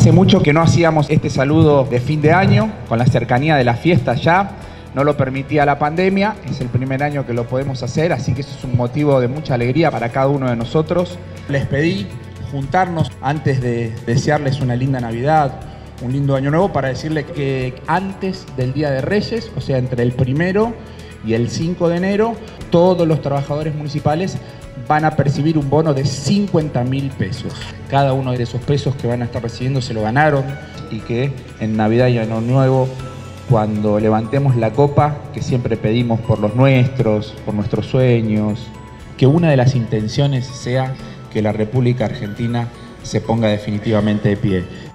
Hace mucho que no hacíamos este saludo de fin de año, con la cercanía de la fiesta ya. No lo permitía la pandemia, es el primer año que lo podemos hacer, así que eso es un motivo de mucha alegría para cada uno de nosotros. Les pedí juntarnos antes de desearles una linda Navidad, un lindo año nuevo, para decirles que antes del Día de Reyes, o sea, entre el 1 y el 5 de enero, todos los trabajadores municipales van a percibir un bono de 50.000 pesos. Cada uno de esos pesos que van a estar recibiendo se lo ganaron, y que en Navidad y Año Nuevo, cuando levantemos la copa, que siempre pedimos por los nuestros, por nuestros sueños, que una de las intenciones sea que la República Argentina se ponga definitivamente de pie.